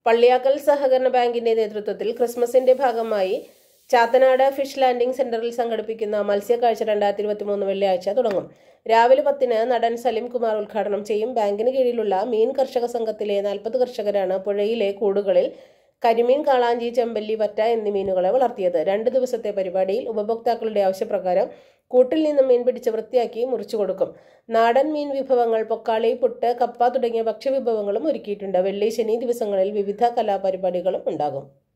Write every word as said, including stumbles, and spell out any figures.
പള്ളിയാക്കൽ സഹകരണ ബാങ്കിന്റെ നേതൃത്വത്തിൽ ക്രിസ്മസിന്റെ ഭാഗമായി ചാത്തനാട് ഫിഷ് ലാൻഡിംഗ് സെന്ററിൽ സംഘടിപ്പിക്കുന്ന മത്സ്യക്കാഴ്ച രണ്ടായിരത്തി ഇരുപത്തി മൂന്ന് വെള്ളിയാഴ്ച തുടങ്ങും. രാവിലെ പത്തിന് നടൻ സലിം കുമാർ ഉദ്ഘാടനം ചെയ്യും. ബാങ്കിന് കീഴിലുള്ള മീൻ കർഷക സംഘത്തിലെ നാൽപ്പത് കർഷകരാണ് പുഴയിലെ കൂടുകളിൽ കരിമീൻ, കാളാഞ്ചി, ചെമ്പല്ലി, വറ്റ എന്നീ മീനുകളെ വളർത്തിയത്. രണ്ട് ദിവസത്തെ പരിപാടിയിൽ ഉപഭോക്താക്കളുടെ ആവശ്യപ്രകാരം കൂട്ടിൽ നിന്നും മീൻ പിടിച്ച് വൃത്തിയാക്കി മുറിച്ചു കൊടുക്കും. നാടൻ മീൻ വിഭവങ്ങൾ, പൊക്കാളി, പുട്ട്, കപ്പ തുടങ്ങിയ ഭക്ഷ്യവിഭവങ്ങളും ഒരുക്കിയിട്ടുണ്ട്. വെള്ളി, ശനി ദിവസങ്ങളിൽ വിവിധ കലാപരിപാടികളും ഉണ്ടാകും.